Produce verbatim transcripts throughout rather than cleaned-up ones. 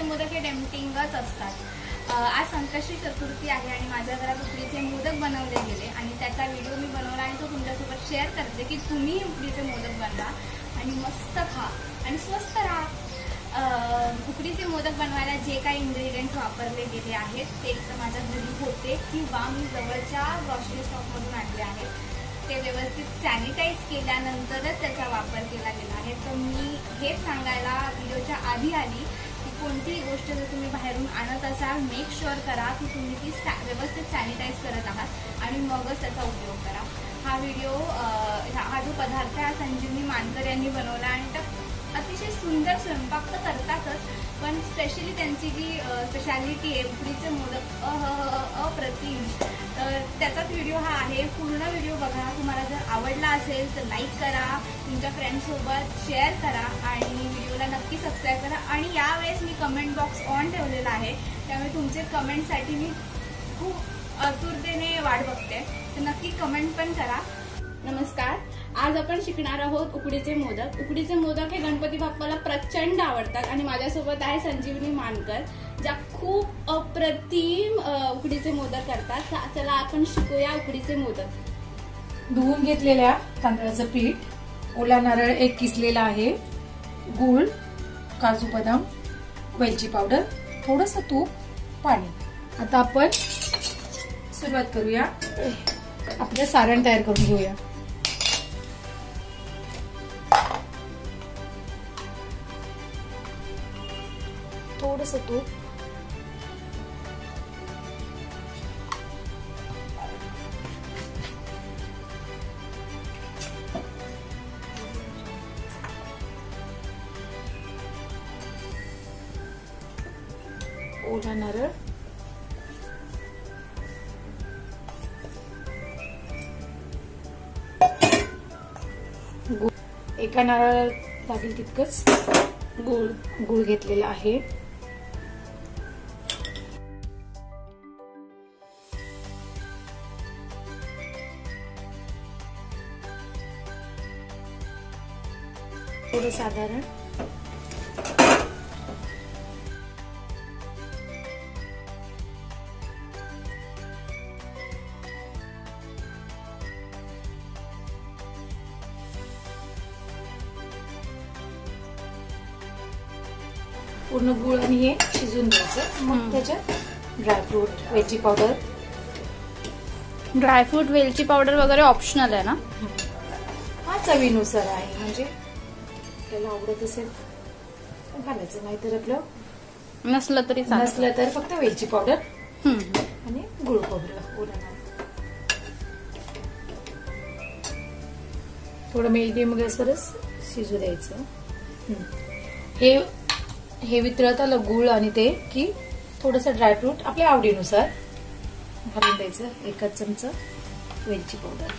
उकडीचे मोदक हे टेम्पटिंगच असतात। आज संकष्टी चतुर्थी आहे आणि माझ्या घरात उकडीचे मोदक बनवले गेले आणि त्याचा व्हिडिओ मी बनवला आणि तो तुमच्यासोबत शेअर करते की तुम्ही उकडीचे मोदक बनवा आणि मस्त खा आणि स्वस्त राहा। उकडीचे मोदक बनवायला जे काही इन्ग्रेडियंट्स वापरले गेले आहेत ते तर माझ्या घरी होते किंवा मी जवळच्या ग्रॉसरी शॉपमधून आणले आहेत। ते व्यवस्थित सॅनिटाईज केल्यानंतरच त्याचा वापर केला गेला आहे। तर मी हेच सांगायला व्हिडिओच्या आधी आली की कोणतीही गोष्ट जर तुम्ही बाहेरून आणत असाल मेक शुअर करा की तुम्ही ती व्यवस्थित सॅनिटाईज करत आहात आणि मगच त्याचा उपयोग करा। हा व्हिडिओ हा जो पदार्थ आहे संजीवनी मानकर यांनी बनवला आणि अतिशय सुंदर स्वयंपाक तर करतातच पण स्पेशली त्यांची जी स्पेशालिटी आहे उकडीचे मोदक अप्रतिम, तर त्याचाच व्हिडिओ हा आहे। पूर्ण व्हिडिओ बघा। तुम्हाला जर आवडला असेल तर लाईक करा, तुमच्या फ्रेंड्ससोबत शेअर करा आणि व्हिडिओला नक्की सबस्क्राईब करा। आणि यावेळेस मी कमेंट बॉक्स ऑन ठेवलेला आहे त्यामुळे तुमचे कमेंटसाठी मी खूप आतुरतेने वाट बघते, तर नक्की कमेंट पण करा। नमस्कार, आज आपण शिकणार आहोत उकडीचे मोदक। उकडीचे मोदक हे गणपती बाप्पाला प्रचंड आवडतात आणि माझ्यासोबत आहे संजीवनी मानकर ज्या खूप अप्रतिम उकडीचे मोदक करतात। चला आपण शिकूया उकडीचे मोदक। धुवून घेतलेल्या तांदळाचं पीठ, ओला नारळ एक किसलेला आहे, गूळ, काजू बदाम, वेलची पावडर, थोडंसं तूप, पाणी। आता आपण सुरुवात करूया, आपलं सारण तयार करून घेऊया। थोडंसं तूप, ओला नारळ, एका नारळाला लागेल तितकंच गूळ गूळ घेतलेला आहे, थोडं साधारण पूर्ण गुळ आणि हे शिजून द्यायचं। मग त्याच्यात ड्रायफ्रूट, वेलची पावडर, ड्रायफ्रूट वेलची पावडर वगैरे ऑप्शनल आहे ना? हा चवीनुसार आहे, म्हणजे आपल्याला आवडत असेल घालायचं, नाहीतर आपलं नसलं तरी नसलं तर फक्त वेलची पावडर आणि गुळ खोबरं ओला थोडं मीडियम गॅसवरच शिजू द्यायचं। हे हे वितळत आलं गुळ आणि ते की थोडंसं ड्रायफ्रूट आपल्या आवडीनुसार घालून द्यायचं, एकच चमचा वेलची पावडर,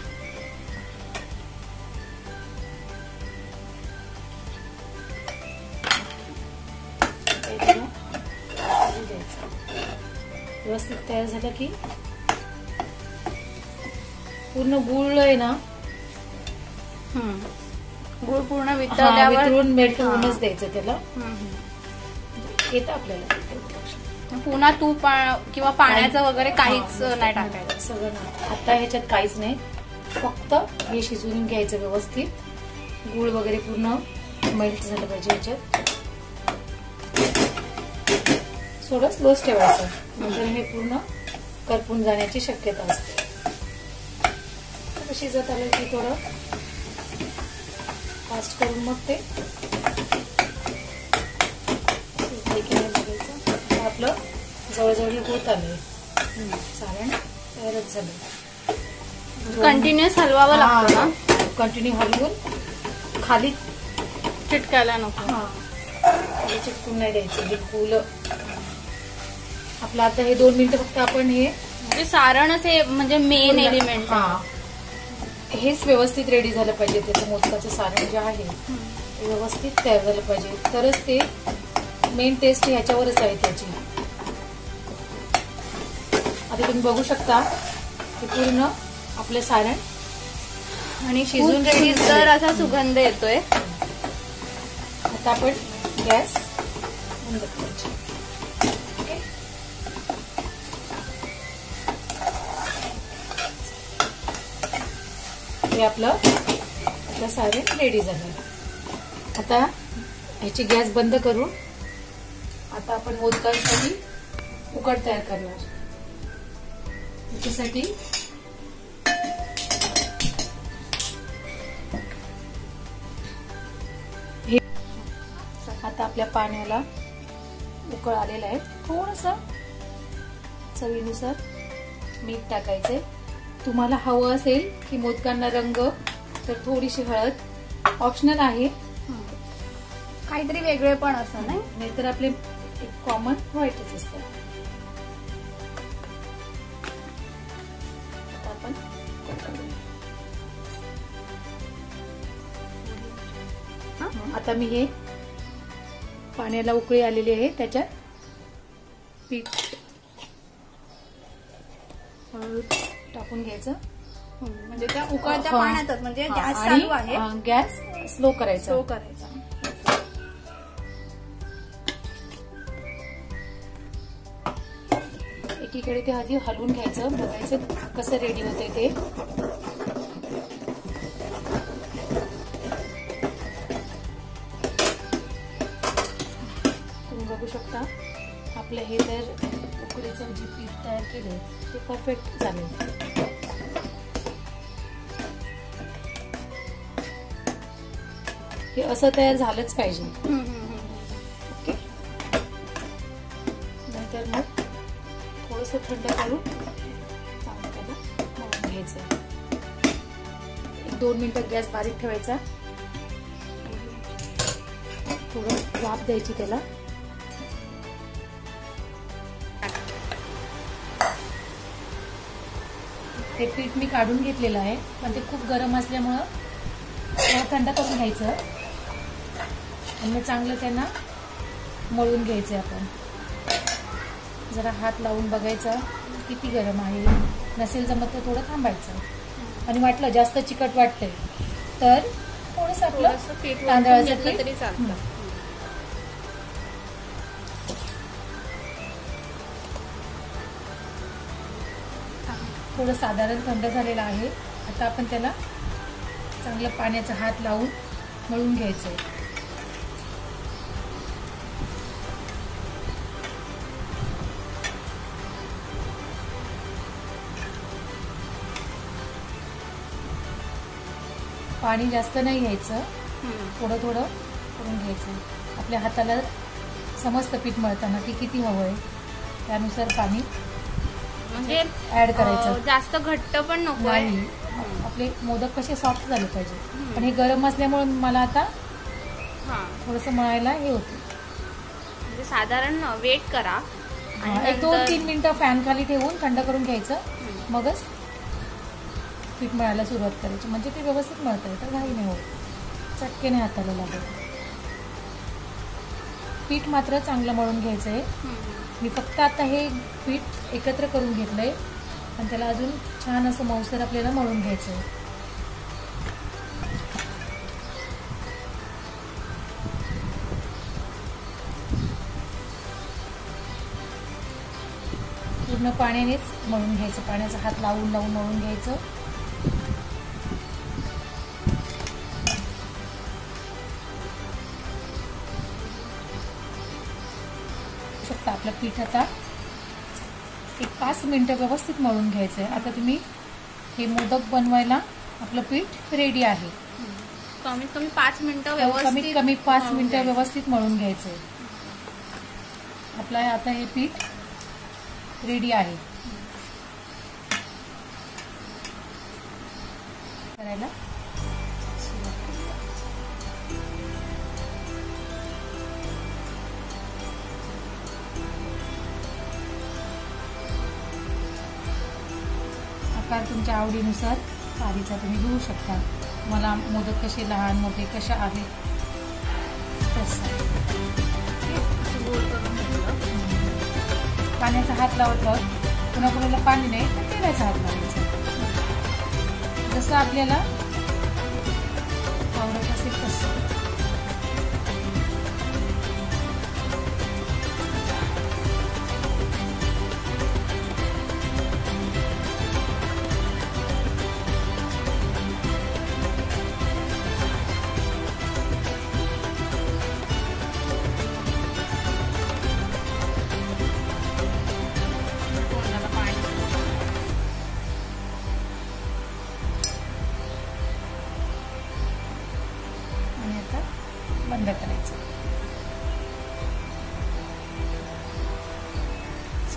व्यवस्थित तयार झालं की पूर्ण गुळ आहे ना, गुळ पूर्ण वितळल्यावर वितळून मेल्ट होऊनच द्यायचं त्याला, येतं आपल्याला। पुन्हा तूप किंवा पाण्याचं वगैरे काहीच नाही टाकायचं, सगळं नाही। आता ह्याच्यात काहीच नाही, फक्त हे शिजवून घ्यायचं व्यवस्थित, गुळ वगैरे पूर्ण मेल्ट झालं पाहिजे ह्याच्यात। थोडं स्लोच ठेवायचं, नंतर हे पूर्ण करपून जाण्याची शक्यता असते। शिजत आलं की थोडं फास्ट करून मग ते बघायचं। आपलं जवळजवळ होत आलंय सारण, तयारच झालं। कंटिन्युअस हलवावं लागतं ना? कंटिन्यू हलवून खाली चिटकायला नको, खाली चिटकून नाही द्यायचं। हे फुलं आपलं आता हे दोन मिनिटं फक्त आपण हे सारणच हे म्हणजे मेन एलिमेंट, हेच व्यवस्थित रेडी झालं पाहिजे। त्याचं मोदकाचं सारण जे आहे ते व्यवस्थित तयार झालं पाहिजे, तरच ते मेन टेस्ट ह्याच्यावरच आहे त्याची। आता तुम्ही बघू शकता की पूर्ण आपलं सारण आणि शिजून रेडी, तर असा सुगंध येतोय। आता आपण गॅस बंद करायची. ओके. हे आपलं आता सारण रेडी झालं. आता ह्याची गॅस बंद करून आता आपण मोदकांसाठी उकड तयार करणार. त्याच्यासाठी हे आता आपल्या पाण्याला उकळ आलेला आहे. थोडंसं चवीनुसार मीठ टाकायचंय. तुम्हाला हवं असेल की मोदकांना रंग तर थोडीशी हळद ऑप्शनल आहे. काहीतरी वेगळे पण असं नाही, नाहीतर आपले कॉमन व्हाईटच असतात. आपण आता मी हे पाण्याला उकळी आलेली आहे त्याच्यात पीठ टाकून घ्यायचं. म्हणजे त्या उकळत्या पाण्यातच, म्हणजे गॅस चालू आहे, गॅस स्लो करायचा स्लो करायचा. एकीकडे ते आधी हलवून घ्यायचं, बघायचं कसं रेडी होतंय ते. तुम्ही बघू शकता आपलं हे तर उकडीचं जे पीठ तयार केले ते परफेक्ट झाले. हे असं तयार झालंच पाहिजे. ओके. नंतर मग थोडंसं थंड करून चांगलं त्याला मळून घ्यायचं. एक दोन मिनिटं गॅस बारीक ठेवायचा. थोडं वाफ द्यायची त्याला. हे पीठ मी काढून घेतलेलं आहे, पण ते खूप गरम असल्यामुळं थोडं थंड करून घ्यायचं आणि चांगलं त्यांना मळून घ्यायचं. आपण जरा हात लावून बघायचं किती गरम आहे. नसेल जमत तर थोडं थांबायचं. आणि वाटलं जास्त चिकट वाटतंय तर थोडंसं आपलं तांदळाचं पीठ तरी चालतं. थोडं साधारण थंड झालेलं आहे. आता आपण त्याला चांगलं पाण्याचा हात लावून मळून घ्यायचंय. पाणी जास्त नाही घ्यायचं, थोडं थोडं करून घ्यायचं. आपल्या हाताला समजतं पीठ मळताना की किती हवंय, त्यानुसार पाणी म्हणजे ऍड करायचं. जास्त घट्ट पण नको नाही. आपले मोदक कसे सॉफ्ट झाले पाहिजे. पण हे गरम असल्यामुळे मला आता थोडंसं मळायला हे होतं. म्हणजे साधारण वेट करा. एक दोन तीन मिनिटं फॅन खाली ठेवून थंड करून घ्यायचं, मगच पीठ मळायला सुरुवात करायची. म्हणजे ते व्यवस्थित मळता येतं, घाई नाही होत, चटके नाही हाताला लागत. पीठ मात्र चांगलं मळून घ्यायचंय. मी फक्त आता हे पीठ एकत्र करून घेतलंय आणि त्याला अजून छान असं मऊसर आपल्याला मळून घ्यायचंय. पूर्ण पाण्यानेच मळून घ्यायचं. पाण्याचा हात लावून लावून मळून घ्यायचं. शकता आपलं पीठ आता एक पाच मिनिटं व्यवस्थित मळून घ्यायचंय. आता तुम्ही हे मोदक बनवायला आपलं पीठ रेडी आहे. कमीत कमी पाच मिनिटं कमीत कमी पाच मिनिटं व्यवस्थित मळून घ्यायचंय. आपलं आता हे पीठ रेडी आहे करायला. आकार तुमच्या आवडीनुसार पारीचा तुम्ही घेऊ शकता. मला मोदक कसे लहान मोठे कशा आहेत पाण्याचा हात लावत कुणा कुणाला पाणी नाही तर तेलाचा हात लावायचा. जसं आपल्याला आवडत असेल तसं.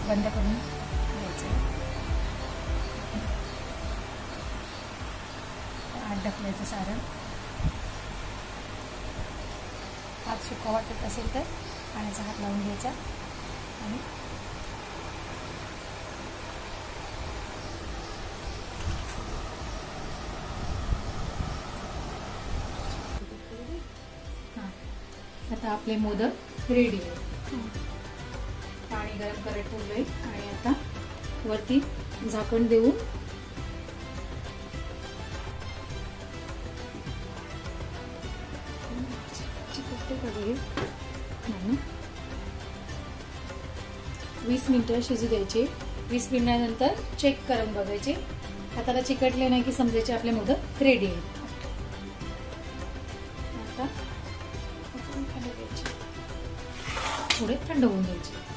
बंद करून घ्यायचं. आत ढकलायचं सारण. हात सुका वाटत असेल तर पाण्याचा हात लावून घ्यायचा आणि हां आता आपले मोदक रेडी आहे. पाणी गरम करत ठेवलंय आणि आता वरती झाकण देऊन वीस मिनिटं शिजू द्यायचे. वीस मिनिटानंतर चेक करून बघायचे. हाताला चिकटले नाही की समजायचे आपले मोदक रेडी आहेत. आता थोडे थंड होऊन द्यायचे.